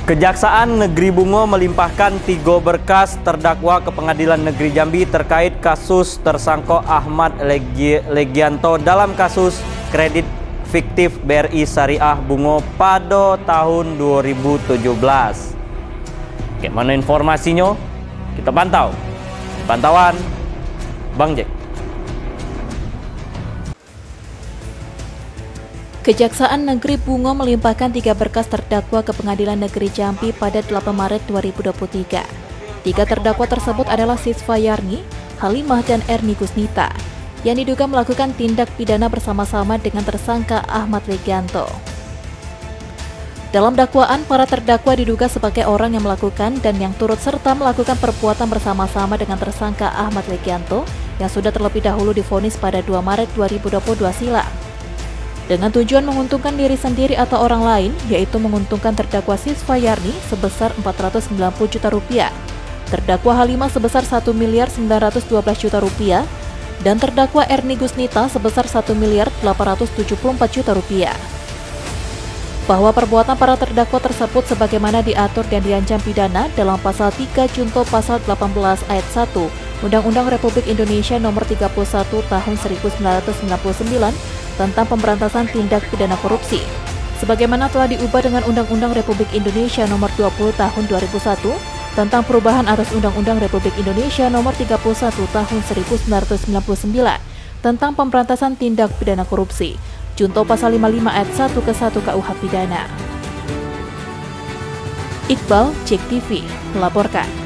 Kejaksaan Negeri Bungo melimpahkan 3 berkas terdakwa ke Pengadilan Negeri Jambi terkait kasus tersangka Ahmad Legianto dalam kasus kredit fiktif BRI Syariah Bungo pada tahun 2017. Bagaimana informasinya? Kita pantau. Pantauan Bang Jack. Kejaksaan Negeri Bungo melimpahkan 3 berkas terdakwa ke Pengadilan Negeri Jambi pada 8 Maret 2023. 3 terdakwa tersebut adalah Sisva Yarni, Halimah, dan Erni Gusnita, yang diduga melakukan tindak pidana bersama-sama dengan tersangka Ahmad Legianto. Dalam dakwaan, para terdakwa diduga sebagai orang yang melakukan dan yang turut serta melakukan perbuatan bersama-sama dengan tersangka Ahmad Legianto yang sudah terlebih dahulu divonis pada 2 Maret 2022 silam. Dengan tujuan menguntungkan diri sendiri atau orang lain, yaitu menguntungkan terdakwa Sisva Yarni sebesar 490 juta rupiah, terdakwa Halimah sebesar 1.912 juta rupiah, dan terdakwa Erni Gusnita sebesar 1.874 juta rupiah. Bahwa perbuatan para terdakwa tersebut sebagaimana diatur dan diancam pidana dalam pasal 3 junto pasal 18 ayat 1 Undang-Undang Republik Indonesia Nomor 31 Tahun 1999 tentang pemberantasan tindak pidana korupsi, sebagaimana telah diubah dengan Undang-Undang Republik Indonesia Nomor 20 Tahun 2001 tentang perubahan atas Undang-Undang Republik Indonesia Nomor 31 Tahun 1999 tentang pemberantasan tindak pidana korupsi, junto pasal 55 ayat 1 ke 1 KUH Pidana. Iqbal, JEK TV, melaporkan.